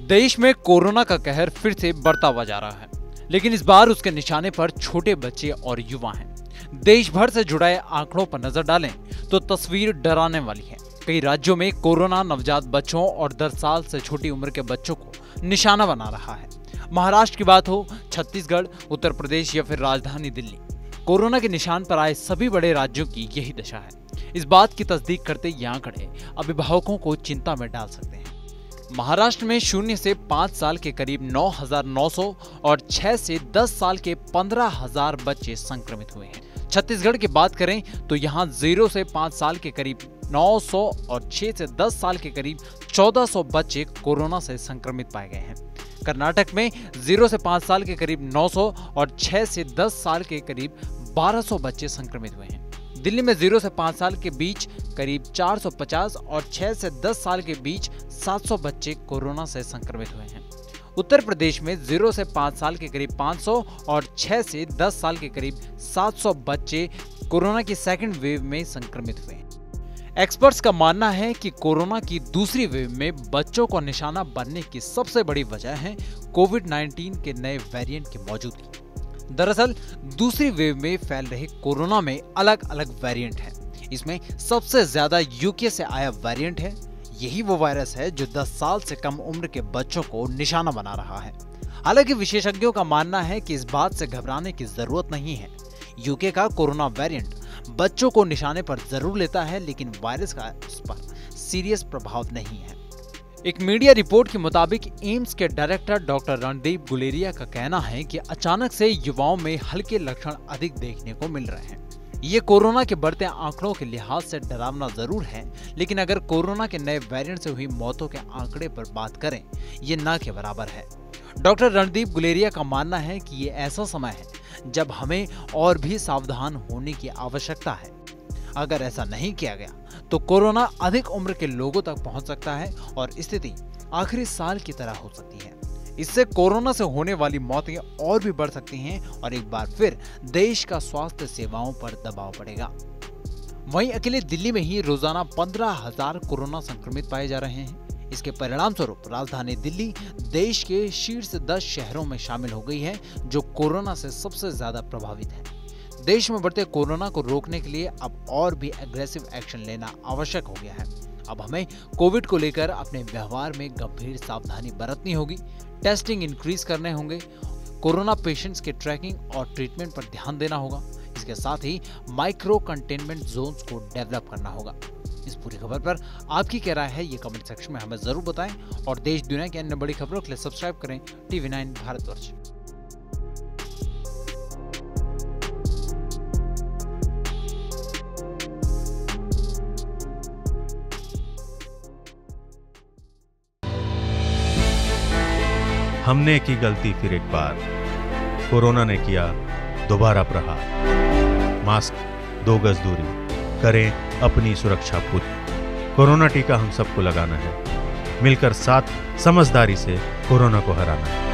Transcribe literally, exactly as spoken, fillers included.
देश में कोरोना का कहर फिर से बढ़ता हुआ जा रहा है, लेकिन इस बार उसके निशाने पर छोटे बच्चे और युवा हैं। देश भर से जुड़े आंकड़ों पर नजर डालें तो तस्वीर डराने वाली है। कई राज्यों में कोरोना नवजात बच्चों और दस साल से छोटी उम्र के बच्चों को निशाना बना रहा है। महाराष्ट्र की बात हो, छत्तीसगढ़, उत्तर प्रदेश या फिर राजधानी दिल्ली, कोरोना के निशान पर आए सभी बड़े राज्यों की यही दशा है। इस बात की तस्दीक करते ये आंकड़े अभिभावकों को चिंता में डाल सकते हैं। महाराष्ट्र में शून्य से पाँच साल के करीब नौ हजार नौ सौ और छह से दस साल के पंद्रह हजार बच्चे संक्रमित हुए हैं। छत्तीसगढ़ की बात करें तो यहाँ जीरो से पाँच साल के करीब नौ सौ और छह से दस साल के करीब चौदह सौ बच्चे कोरोना से संक्रमित पाए गए हैं। कर्नाटक में जीरो से पाँच साल के करीब नौ सौ और छह से दस साल के करीब बारह सौ बच्चे संक्रमित हुए हैं। दिल्ली में जीरो से पाँच साल के बीच करीब चार सौ पचास और छह से दस साल के बीच सात सौ बच्चे कोरोना से संक्रमित हुए हैं। उत्तर प्रदेश में जीरो से पाँच साल के करीब पाँच सौ और छह से दस साल के करीब सात सौ बच्चे कोरोना की सेकंड वेव में संक्रमित हुए हैं। एक्सपर्ट्स का मानना है कि कोरोना की दूसरी वेव में बच्चों को निशाना बनने की सबसे बड़ी वजह है कोविड नाइन्टीन के नए वेरिएंट की मौजूदगी। दरअसल दूसरी वेव में फैल रहे कोरोना में अलग अलग वेरिएंट हैं। इसमें सबसे ज्यादा यूके से आया वेरिएंट है। यही वो वायरस है जो दस साल से कम उम्र के बच्चों को निशाना बना रहा है। हालांकि विशेषज्ञों का मानना है कि इस बात से घबराने की जरूरत नहीं है। यूके का कोरोना वेरिएंट बच्चों को निशाने पर जरूर लेता है, लेकिन वायरस का उस पर सीरियस प्रभाव नहीं है। एक मीडिया रिपोर्ट के मुताबिक एम्स के डायरेक्टर डॉक्टर रणदीप गुलेरिया का कहना है कि अचानक से युवाओं में हल्के लक्षण अधिक देखने को मिल रहे हैं। ये कोरोना के बढ़ते आंकड़ों के लिहाज से डरावना जरूर है, लेकिन अगर कोरोना के नए वेरिएंट से हुई मौतों के आंकड़े पर बात करें, ये न के बराबर है। डॉक्टर रणदीप गुलेरिया का मानना है कि ये ऐसा समय है जब हमें और भी सावधान होने की आवश्यकता है। अगर ऐसा नहीं किया गया तो कोरोना अधिक उम्र के लोगों तक पहुंच सकता है और स्थिति आखिरी साल की तरह हो सकती है। इससे कोरोना से होने वाली मौतें और भी बढ़ सकती हैं और एक बार फिर देश का स्वास्थ्य सेवाओं पर दबाव पड़ेगा। वहीं अकेले दिल्ली में ही रोजाना पंद्रह हजार कोरोना संक्रमित पाए जा रहे हैं। इसके परिणाम स्वरूप राजधानी दिल्ली देश के शीर्ष दस शहरों में शामिल हो गई है, जो कोरोना से सबसे ज्यादा प्रभावित है। देश में बढ़ते कोरोना को रोकने के लिए अब और भी एग्रेसिव एक्शन लेना आवश्यक हो गया है। अब हमें कोविड को लेकर अपने व्यवहार में गंभीर सावधानी बरतनी होगी, टेस्टिंग इंक्रीज करने होंगे, कोरोना पेशेंट्स के ट्रैकिंग और ट्रीटमेंट पर ध्यान देना होगा। इसके साथ ही माइक्रो कंटेनमेंट जोन्स को डेवलप करना होगा। इस पूरी खबर पर आपकी क्या राय है, ये कमेंट सेक्शन में हमें जरूर बताएं और देश दुनिया की अन्य बड़ी खबरों के लिए सब्सक्राइब करें टीवी नाइन भारतवर्ष। हमने की गलती फिर एक बार, कोरोना ने किया दोबारा प्रहार। मास्क, दो गज दूरी, करें अपनी सुरक्षा पूरी। कोरोना टीका हम सबको लगाना है, मिलकर साथ समझदारी से कोरोना को हराना है।